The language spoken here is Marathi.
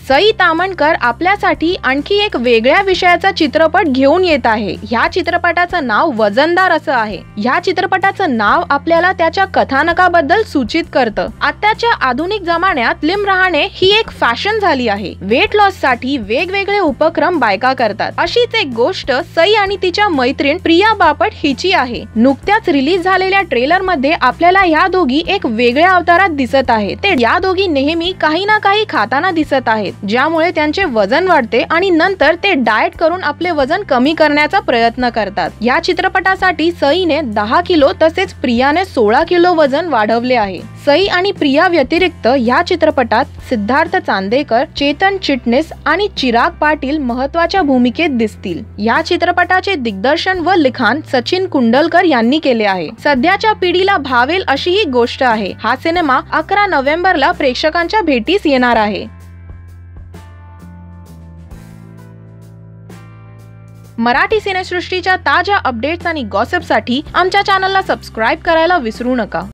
सई तामणकर आपल्यासाठी आणखी एक वेगळ्या विषयाचा चित्रपट घेऊन येत आहे। ह्या चित्रपटाचं नाव वजनदार असं आहे। ह्या चित्रपटाचं नाव आपल्याला त्याच्या कथानकाबद्दल सूचित करतं। आताच्या आधुनिक जमान्यात फिल्म राहणे ही एक फॅशन झाली आहे। वेट लॉस साठी वेगवेगळे उपक्रम बायका करतात। अशीच एक गोष्ट सई आणि तिच्या मैत्रीण प्रिया बापट हिची आहे। नुकत्याच रिलीज झालेल्या ट्रेलर मध्ये आपल्याला या दोघी एक वेगळ्या अवतारात दिसत आहेत। ते या दोघी नेहमी काही ना काही खाताना दिसत आहेत, ज्यामुळे त्यांचे वजन वाढते आणि नंतर ते डाएट करून आपले वजन कमी करण्याचा प्रयत्न करतात। या चित्रपटासाठी सईने 10 किलो तसेच प्रियाने 16 किलो वजन वाढवले आहे। सई आणि प्रिया व्यतिरिक्त या चित्रपटात सिद्धार्थ चांदेकर, चेतन चिटणीस आणि चिराग पाटील महत्त्वाच्या भूमिकेत दिसतील। या चित्रपटाचे दिग्दर्शन व लिखाण सचिन कुंडलकर यांनी केले आहे। सध्याच्या पिढीला भावेल अशी ही गोष्ट आहे। हा सिनेमा 11 नोव्हेंबरला प्रेक्षकांच्या भेटीस येणार आहे। मराठी सिनेसृष्टीच्या ताज्या अपडेट्स आणि गॉसिपसाठी आमच्या चॅनलला सबस्क्राइब करायला विसरू नका।